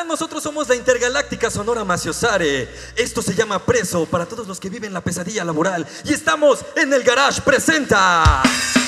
nosotros somos la Intergaláctica Sonora Maciosare. Esto se llama Preso para todos los que viven la pesadilla laboral. Y estamos en el Garage Presenta.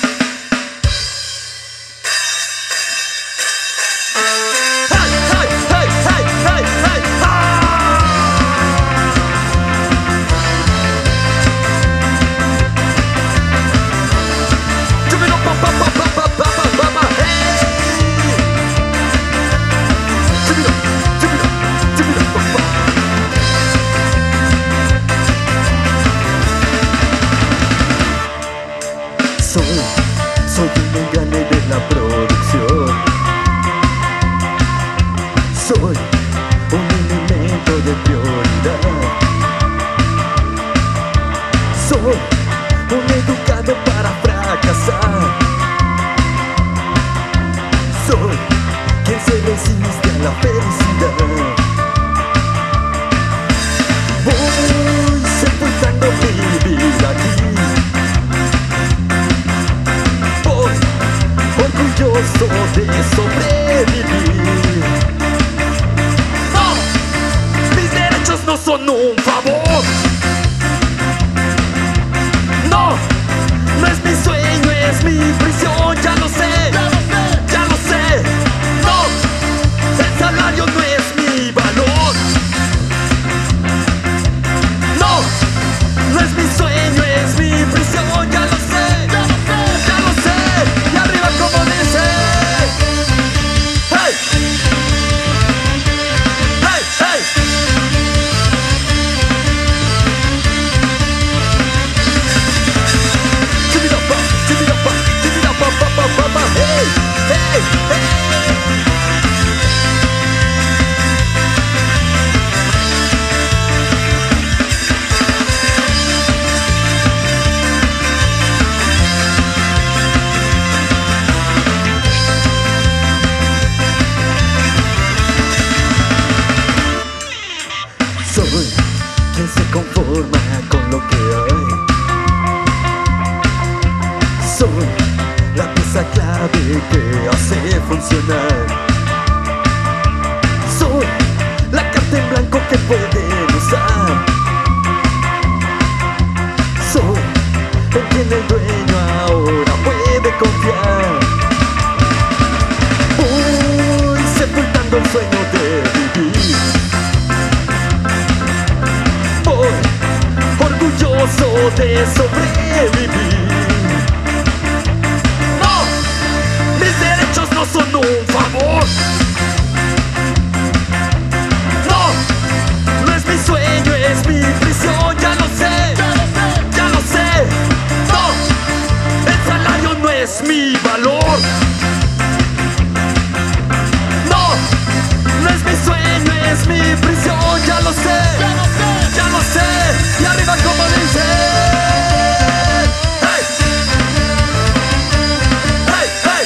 Soy un engrane de la producción. Soy un elemento de prioridad. Soy un educado para fracasar. Soy quien se resiste a la felicidad. Voy sepultando mi vida aquí. Orgulloso de sobrevivir. ¡No! Mis derechos no son un favor. No, no es mi sueño, es mi prisión. Ya lo sé, ya lo sé. No, el salario no es mi valor. No, no es mi sueño, es mi prisión. Ya lo sé, ya lo sé. Y arriba como dice. ¡Hey! ¡Hey! ¡Hey! Give it up, give it up, give it up, hey! Hey! Hey! Soy quien se conforma con lo que hay. Soy la pieza clave que hace funcionar. Soy la carta en blanco que pueden usar. Soy en quien el dueño ahora puede confiar. Voy sepultando el sueño de vivir. Orgulloso de sobrevivir. ¡No! Mis derechos no son un favor. No, no es mi sueño, es mi prisión. Ya lo sé, ya lo sé. No, el salario no es mi valor. No, no es mi sueño, es mi prisión. Ya lo sé, ya lo sé. Y arriba como dice. ¡Hey! ¡Hey! ¡Hey!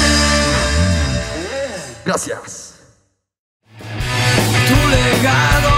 ¡Gracias! Tu legado